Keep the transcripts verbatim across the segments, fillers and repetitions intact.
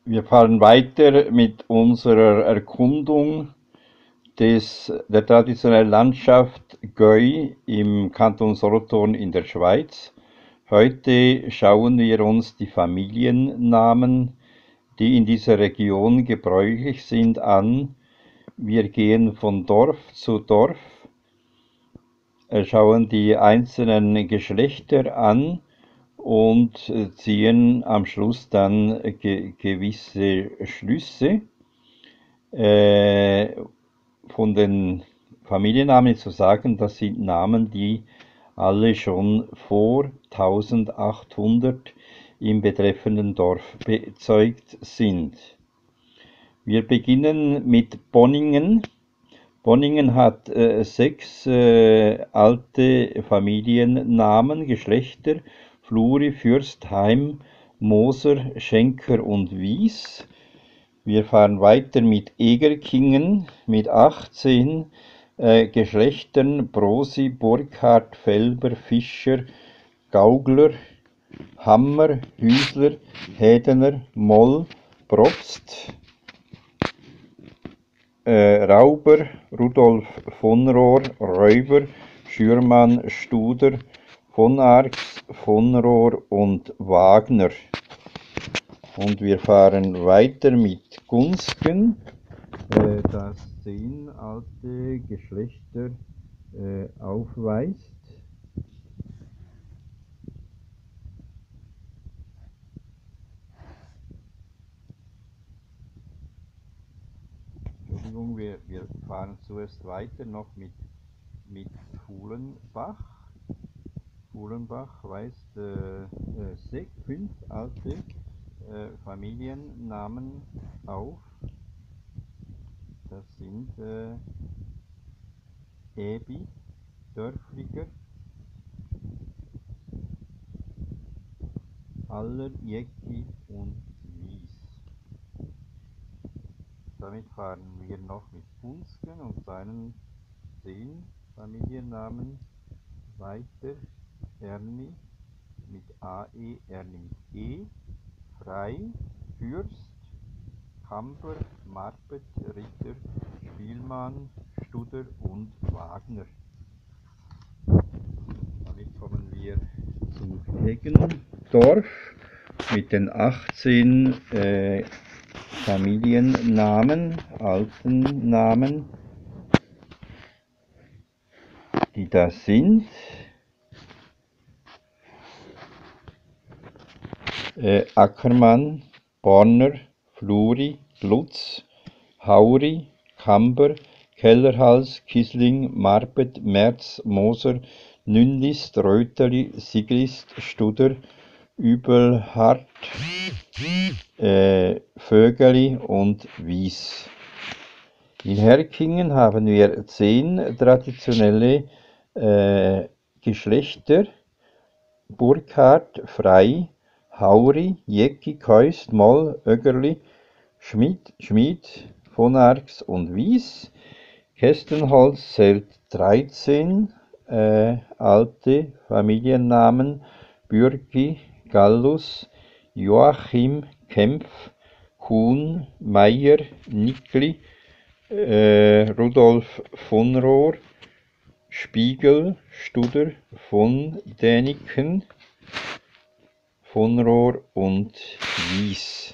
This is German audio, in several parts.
Wir fahren weiter mit unserer Erkundung des, der traditionellen Landschaft Gäu im Kanton Solothurn in der Schweiz. Heute schauen wir uns die Familiennamen, die in dieser Region gebräuchlich sind, an. Wir gehen von Dorf zu Dorf, schauen die einzelnen Geschlechter an und ziehen am Schluss dann ge gewisse Schlüsse. Äh, von den Familiennamen zu sagen, das sind Namen, die alle schon vor eintausendachthundert im betreffenden Dorf bezeugt sind. Wir beginnen mit Bonningen. Bonningen hat äh, sechs äh, alte Familiennamen, Geschlechter: Fluri, Fürst, Heim, Moser, Schenker und Wies. Wir fahren weiter mit Egerkingen mit achtzehn äh, Geschlechtern: Brosi, Burkhardt, Felber, Fischer, Gaugler, Hammer, Hüsler, Hädener, Moll, Probst, äh, Rauber, Rudolf von Rohr, Räuber, Schürmann, Studer, von Arx, von Rohr und Wagner. Und wir fahren weiter mit Gunsken, äh, das zehn alte Geschlechter äh, aufweist. Entschuldigung, wir, wir fahren zuerst weiter noch mit, mit Fuhlenbach. Fuhlenbach weist äh, äh, sechs, fünf alte äh, Familiennamen auf. Das sind äh, Ebi, Dörfliger, Aller, Jecki und Wies. Damit fahren wir noch mit Funsken und seinen zehn Familiennamen weiter. Erni mit A E, Erni mit E, Frei, Fürst, Kamper, Marpet, Ritter, Spielmann, Studer und Wagner. Damit kommen wir zu Heggendorf mit den achtzehn äh, Familiennamen, alten Namen, die da sind. Äh, Ackermann, Borner, Fluri, Lutz, Hauri, Kamber, Kellerhals, Kisling, Marpet, Merz, Moser, Nünlist, Röteli, Sigrist, Studer, Übelhart, äh, Vögeli und Wies. In Herkingen haben wir zehn traditionelle äh, Geschlechter: Burkhardt, Frei, Hauri, Jecki, Keust, Moll, Ögerli, Schmid, Schmid, von Arx und Wies. Kästenholz zählt dreizehn äh, alte Familiennamen: Bürki, Gallus, Joachim, Kempf, Kuhn, Meier, Nickli, äh, Rudolf von Rohr, Spiegel, Studer, von Däniken, von Rohr und Wies.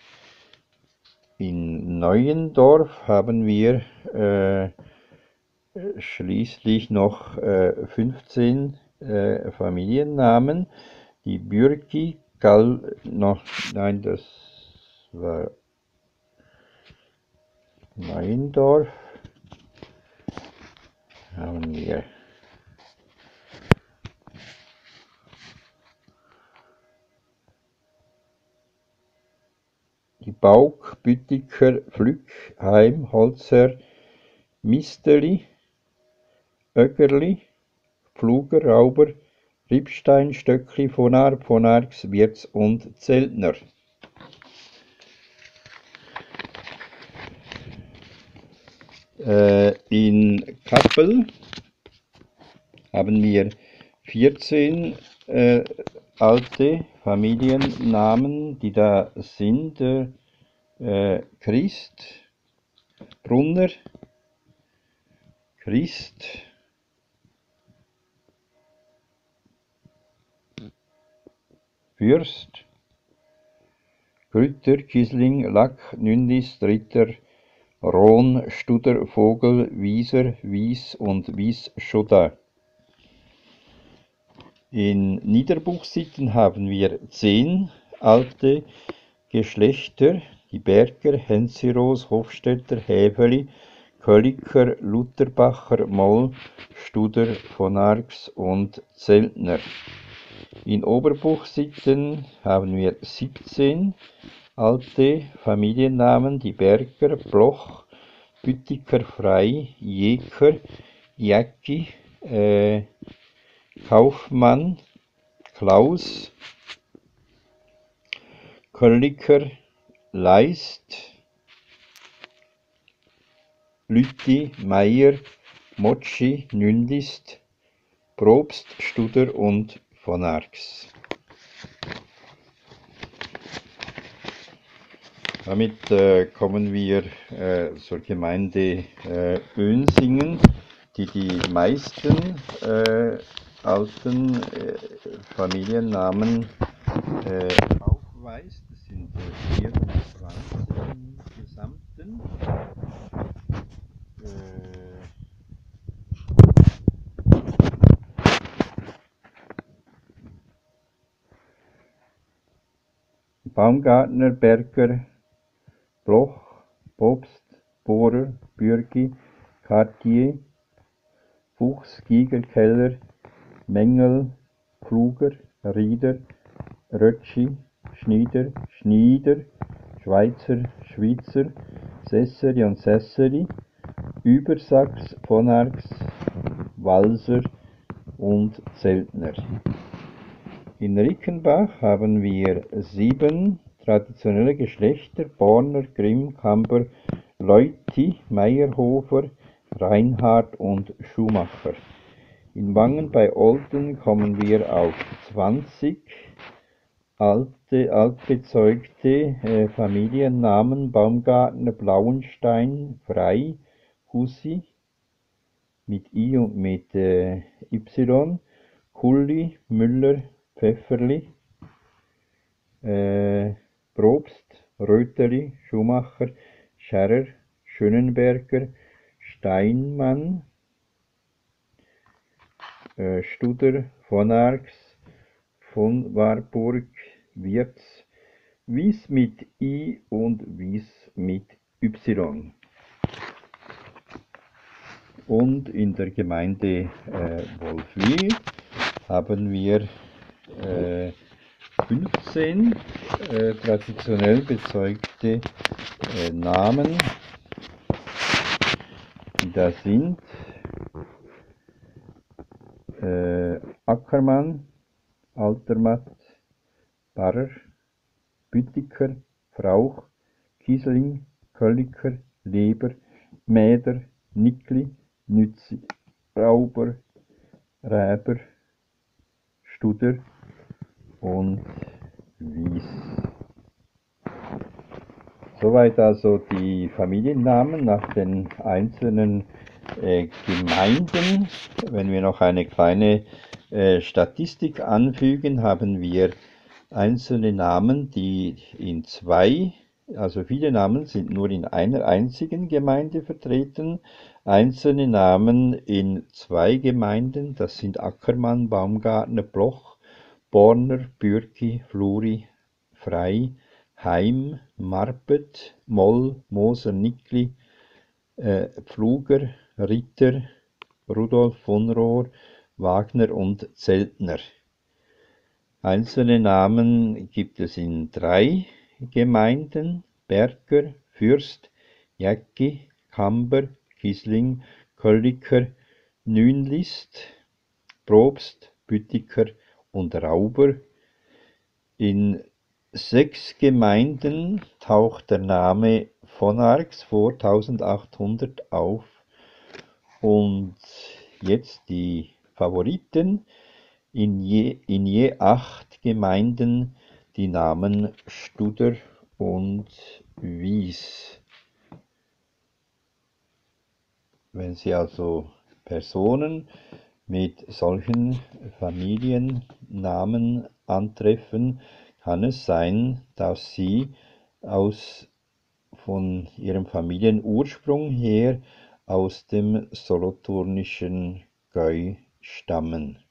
In Neuendorf haben wir äh, schließlich noch äh, fünfzehn äh, Familiennamen. Die Bürki, Gall, noch, nein, das war Neuendorf. Haben wir die Bauk, Büttiker, Flück, Heim, Holzer, Misteli, Ögerli, Pfluger, Rauber, Riebstein, Stöckli, von Arp, von Arx, Wirz und Zeltner. Äh, in Kappel haben wir vierzehn äh, alte Familiennamen, die da sind. Äh, äh, Christ, Brunner, Christ, Fürst, Grütter, Kisling, Lack, Nündis, Ritter, Rohn, Studer, Vogel, Wieser, Wies und Wiesschoda. In Niederbuchsitten haben wir zehn alte Geschlechter, die Berger, Hensiros, Hofstetter, Häfeli, Kölliker, Lutherbacher, Moll, Studer, von Arx und Zeltner. In Oberbuchsitten haben wir siebzehn alte Familiennamen, die Berger, Bloch, Büttiker, Frei, Jeker, Jacki, äh, Kaufmann, Klaus, Kölliker, Leist, Lütti, Meier, Motschi, Nündist, Probst, Studer und von Arx. Damit äh, kommen wir äh, zur Gemeinde äh, Önsingen, die die meisten äh, alten äh, Familiennamen äh, aufweist. Das sind äh, vierundzwanzig im Gesamten. Äh, Baumgartner, Berger, Bloch, Bobst, Bohrer, Bürgi, Cartier, Fuchs, Giger, Keller, Mengel, Kluger, Rieder, Rötschi, Schnieder, Schnieder, Schweizer, Schweizer, Sesseri und Sesseri, Übersachs, von Arx, Walser und Zeltner. In Rickenbach haben wir sieben traditionelle Geschlechter: Borner, Grimm, Kamber, Leuti, Meyerhofer, Reinhardt und Schumacher. In Wangen bei Olten kommen wir auf zwanzig alte, altbezeugte äh, Familiennamen: Baumgartner, Blauenstein, Frei, Hussi mit I und mit äh, Y, Kulli, Müller, Pfefferli, äh, Probst, Röteli, Schumacher, Scherrer, Schönenberger, Steinmann, äh, Studer, von Arx, von Warburg, Wirz, Wies mit I und Wies mit Y. Und in der Gemeinde äh, Wolfwil haben wir äh, fünfzehn äh, traditionell bezeugte äh, Namen, die da sind: äh, Ackermann, Altermatt, Barrer, Büttiker, Frauch, Kiesling, Kölliker, Leber, Mäder, Nickli, Nützi, Rauber, Räber, Studer und Wies. Soweit also die Familiennamen nach den einzelnen äh, Gemeinden. Wenn wir noch eine kleine äh, Statistik anfügen, haben wir einzelne Namen, die in zwei, also viele Namen sind nur in einer einzigen Gemeinde vertreten, einzelne Namen in zwei Gemeinden, das sind Ackermann, Baumgartner, Bloch, Borner, Bürki, Fluri, Frei, Heim, Marpet, Moll, Moser, Nickli, äh, Pfluger, Ritter, Rudolf von Rohr, Wagner und Zeltner. Einzelne Namen gibt es in drei Gemeinden: Berger, Fürst, Jäcki, Kamber, Kisling, Kölliker, Nünlist, Probst, Büttiker und Rauber. In sechs Gemeinden taucht der Name von Arx vor eintausendachthundert auf. Und jetzt die Favoriten: in je, in je acht Gemeinden die Namen Studer und Wies. Wenn Sie also Personen mit solchen Familiennamen antreffen, kann es sein, dass sie aus, von ihrem Familienursprung her aus dem solothurnischen Gäu stammen.